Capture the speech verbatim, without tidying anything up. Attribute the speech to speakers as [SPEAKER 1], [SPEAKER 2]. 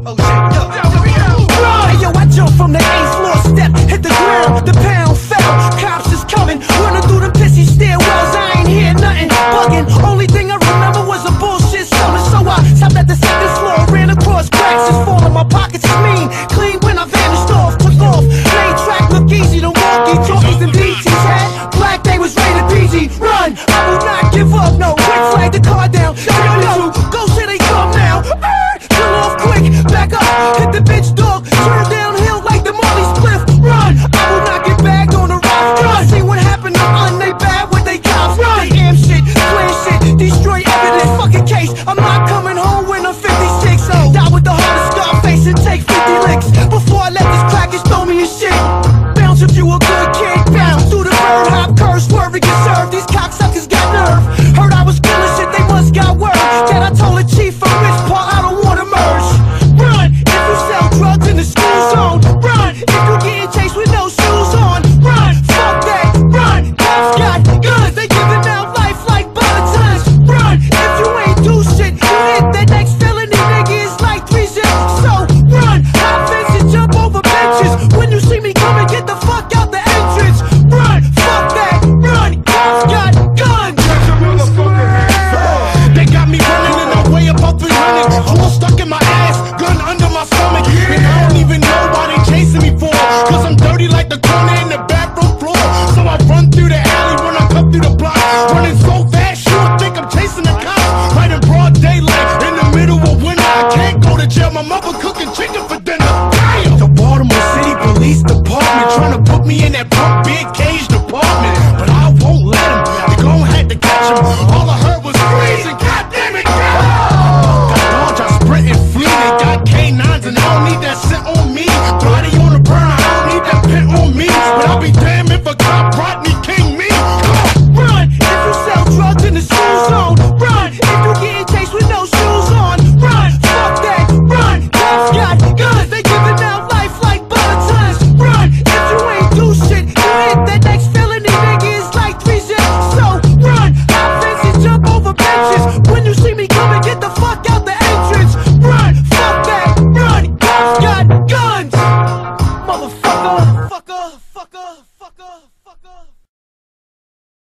[SPEAKER 1] Oh shit, yo, yo, yo, yo.
[SPEAKER 2] Hey yo, I jumped from the eighth floor step, hit the ground, the pound fell. Cops is coming, running through the pissy stairwells. I ain't hear nothing, bugging. Only thing I remember was a bullshit summer. So I stopped at the second floor, ran across cracks. It's falling, my pockets is mean, clean when I vanished off, took off. Main track look easy to walkie talkies and B Ts had. Black day was rated P G. Run, I will not give up. No, quick flag the car down. Yo, yo, yo, go say they come now. Kill off quick, back up, hit the bitch dog, turn downhill like the Molly Spliff. Run, I will not get back on the rock. Run, see what happened to un, they bad with they cops. Run, they am shit, plan shit, destroy evidence, fucking case. I'm not coming home when I'm fifty-six. Oh, die with the heart of Scarface and take fifty licks before I let this crackers throw me in shit. Bounce if you a good kid, bounce through the bird hop, curse, swerve and get served. These cocksuckers got nerve. Heard I was killing shit, they must got word that I told the chief from which part I don't wanna merge. Run if you sell drugs in the school zone. Run if you getting chased with no shoes on. Run, fuck that. Run, cops got guns, they giving out life like bulletins. Run if you ain't do shit, you hit that next felony, nigga, it's like three zips. So run, hop fence and jump over benches. When you see me coming, get the fuck out the entrance. Run, fuck that. Run, cops got guns.
[SPEAKER 3] They got me running and I weigh about three hundred. All stuck in my ass, gun under my stomach. And I don't even know why they chasing me for. Cause I'm dirty like the corner in the bathroom floor. So I run through the alley when I come through the block. Running so fast, you would think I'm chasing the cops. Right in broad daylight, in the middle of winter. I can't go to jail, my mother